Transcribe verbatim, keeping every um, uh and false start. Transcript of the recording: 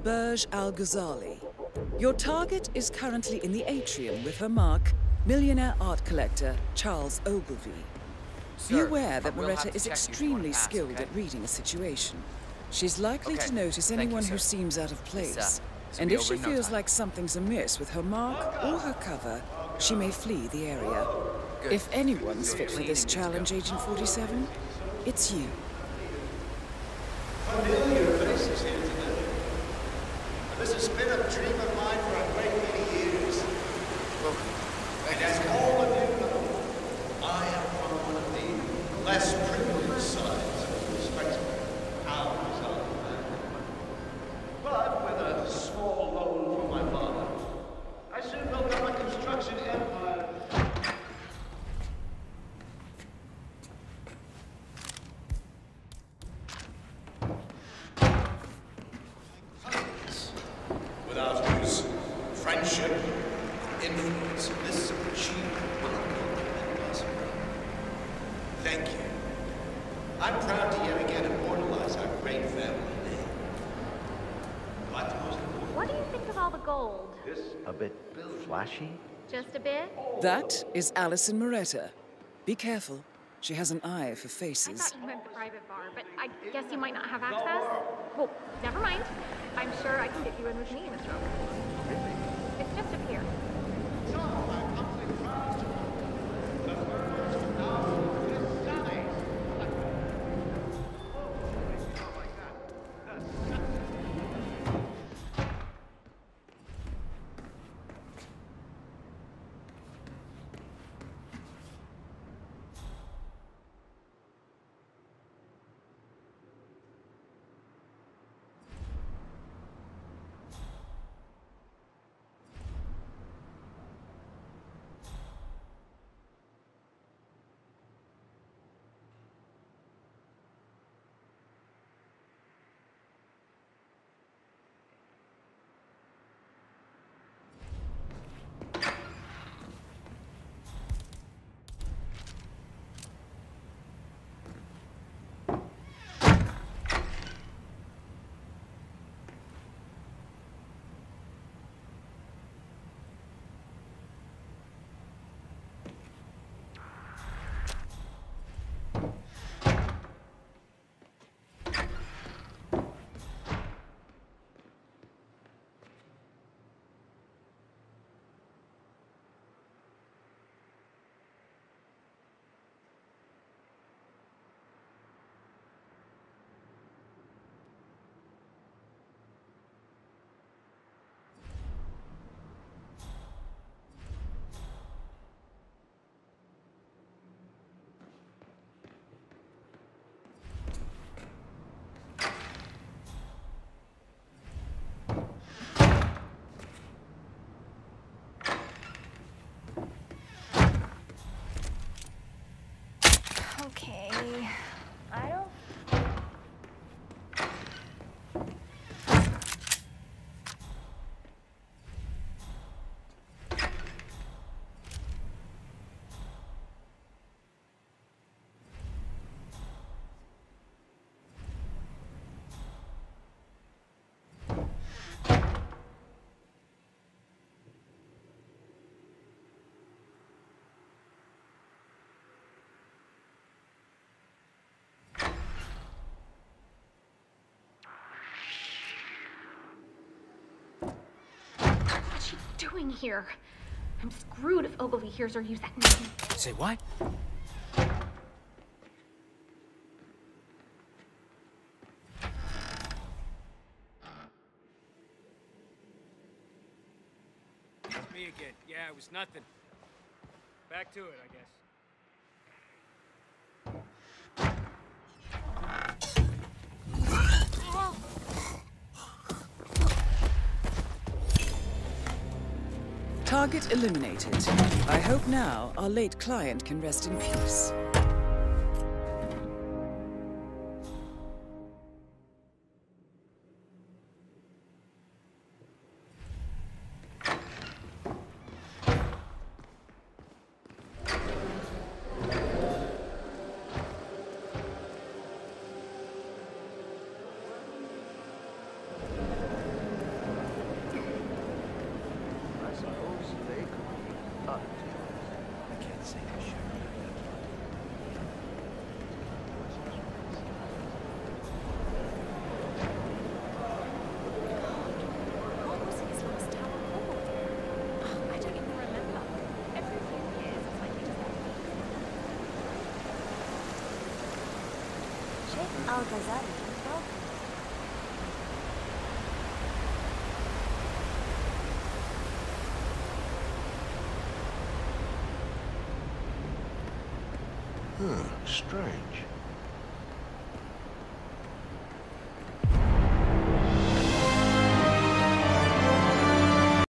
Burj Al Ghazali. Your target is currently in the atrium with her mark, millionaire art collector Charles Ogilvy. Be Sir, aware that I will have Moretta to is check you if you extremely want to pass, skilled okay? at reading a situation. She's likely Okay, to notice thank you, anyone who sir. seems out of This, place. uh, this will And be if over she in no feels time. like something's amiss with her mark or her cover, she may flee the area. Good. If anyone's You're fit for clean this and good to go. challenge, Agent forty-seven, it's you. Familiar faces here today. This has been a dream of mine for a great many years. Welcome. And as all of you know, I am from one of the less privileged sides of the spectrum. Al Ghazali family. But with a small loan from my father, I soon built up a construction empire. Without whose friendship, influence, this achievement would not have been possible. Thank you. I'm proud to yet again immortalize our great family name. But the most important, What do you think of all the gold? this A bit flashy? Just a bit? That is Alison Moretta. Be careful. She has an eye for I faces. thought you meant the private bar, but I guess you might not have access. Well, never mind. I'm sure I can get you in with me, Mister Oak. It's just up here. Okay. I don't... What's she doing here? I'm screwed if Ogilvy hears her use that name. Say what? It's me again. Yeah, it was nothing. Back to it, I guess. Target eliminated. I hope now our late client can rest in peace. Suppose they could be up to. I can't say for sure. What was his last tower called? Oh, I don't even remember. Every few years, it's like he just... Sheikh Al-Ghazali, welcome. Huh, strange.